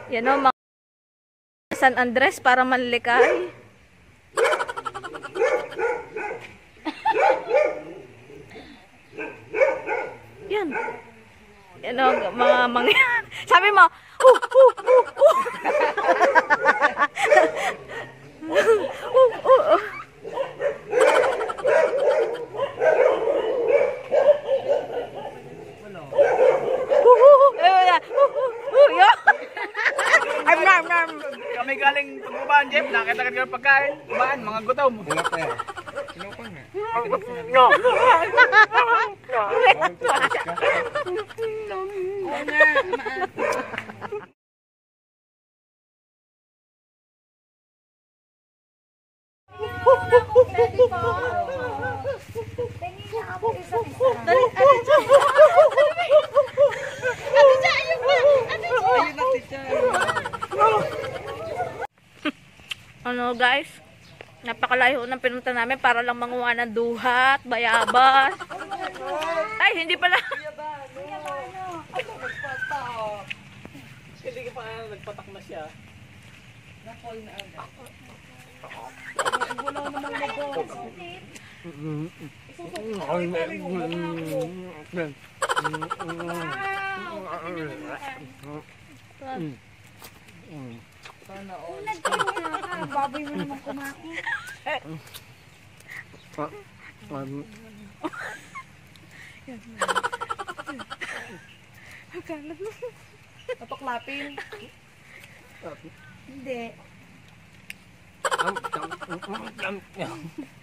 Yan o, mga San Andres para manlikay. Yan. Yan o, mga sabi mo, Kami galing pagbabaan, Jeff. Nakita ka ng pagkain. Kumaan, mga gutom. Wala pa yan. Sinukon nga. Ano guys, napakalayo ng pinunta namin para lang manguha ng duhat, bayabas. Ay, hindi pala. Hindi ka pa nagpatak na siya. Baboy mo naman kumain. Papaklapin. Hindi.